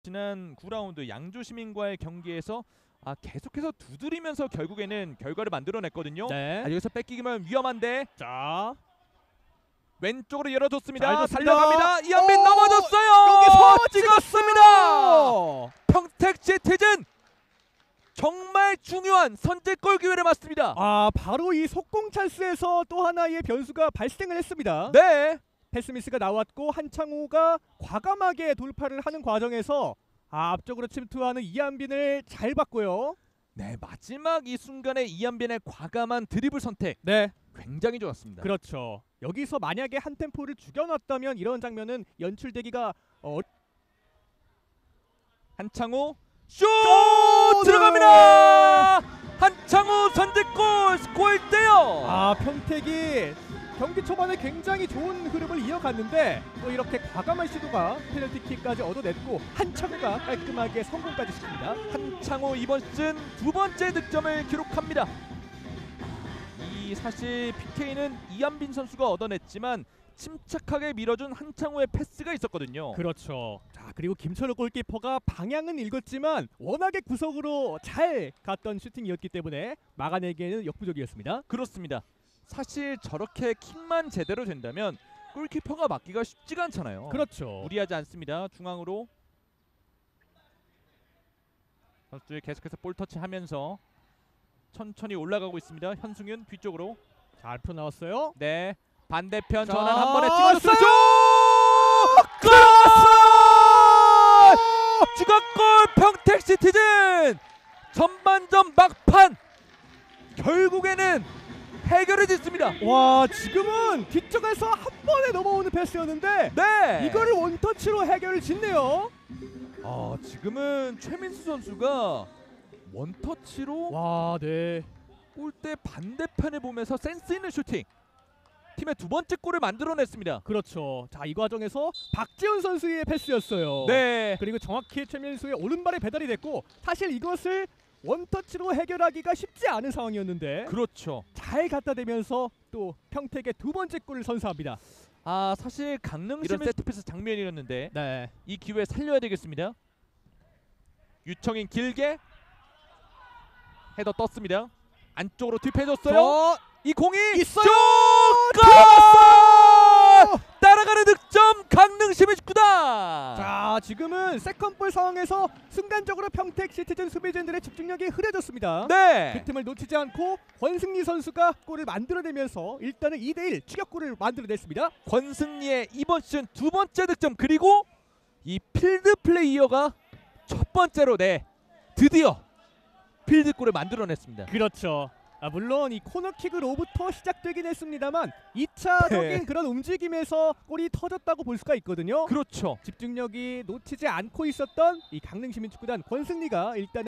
지난 9라운드 양주시민과의 경기에서 계속해서 두드리면서 결국에는 결과를 만들어냈거든요. 네. 여기서 뺏기기만 위험한데 자, 왼쪽으로 열어줬습니다. 잘 줬습니다. 달려갑니다. 이한빈 오! 넘어졌어요. 여기서 찍었습니다. 평택 시티즌 정말 중요한 선제골 기회를 맞습니다. 바로 이 속공 찬스에서 또 하나의 변수가 발생을 했습니다. 네. 패스미스가 나왔고 한창호가 과감하게 돌파를 하는 과정에서 앞쪽으로 침투하는 이한빈을 잘 봤고요. 네, 마지막 이 순간에 이한빈의 과감한 드리블 선택 네, 굉장히 좋았습니다. 그렇죠. 여기서 만약에 한 템포를 죽여놨다면 이런 장면은 연출되기가 한창호 슛 들어갑니다. 한창호 선제골 스코어 1대0. 평택이 경기 초반에 굉장히 좋은 흐름을 이어갔는데 또 이렇게 과감한 시도가 페널티킥까지 얻어냈고 한창호가 깔끔하게 성공까지 시킵니다. 한창호 이번 시즌 두 번째 득점을 기록합니다. 이 사실 PK는 이한빈 선수가 얻어냈지만 침착하게 밀어준 한창호의 패스가 있었거든요. 그렇죠. 자, 그리고 김철우 골키퍼가 방향은 읽었지만 워낙에 구석으로 잘 갔던 슈팅이었기 때문에 막아내기에는 역부족이었습니다. 그렇습니다. 사실 저렇게 킥만 제대로 된다면 골키퍼가 막기가 쉽지가 않잖아요. 그렇죠. 무리하지 않습니다. 중앙으로 선수들이 계속해서 볼 터치하면서 천천히 올라가고 있습니다. 현승윤 뒤쪽으로 잘 풀어나왔어요. 네, 반대편 자, 전환 한 번에 찍어줬어요. 골! 추가골 평택 시티즌. 전반전 막판 결국에는 해결을 짓습니다. 와, 지금은 뒤쪽에서 한 번에 넘어오는 패스였는데 네, 이거를 원터치로 해결을 짓네요. 지금은 최민수 선수가 원터치로 와, 네. 골대 반대편에 보면서 센스 있는 슈팅. 팀의 두 번째 골을 만들어냈습니다. 그렇죠. 자, 이 과정에서 박지훈 선수의 패스였어요. 네, 그리고 정확히 최민수의 오른발에 배달이 됐고 사실 이것을 원터치로 해결하기가 쉽지 않은 상황이었는데 그렇죠. 잘 갖다 대면서 또 평택의 두 번째 골을 선사합니다. 사실 강릉시민 이런 세트피스 장면이었는데 네. 이 기회 살려야 되겠습니다. 유청인 길게 헤더 떴습니다. 안쪽으로 뒷해줬어요. 이 공이 있어요. 골! 따라가는 득점 강릉시민 축구단. 자, 지금은 세컨볼 상황에서 순간적으로 평택 시티즌 수비진들의 집중력이 흐려졌습니다. 네, 그 틈을 놓치지 않고 권승리 선수가 골을 만들어내면서 일단은 2대1 추격골을 만들어냈습니다. 권승리의 이번 시즌 두 번째 득점, 그리고 이 필드 플레이어가 첫 번째로 드디어 필드골을 만들어냈습니다. 그렇죠. 물론 이 코너킥으로부터 시작되긴 했습니다만 2차적인 그런 움직임에서 골이 터졌다고 볼 수가 있거든요. 그렇죠. 집중력이 놓치지 않고 있었던 이 강릉시민축구단 권승리가 일단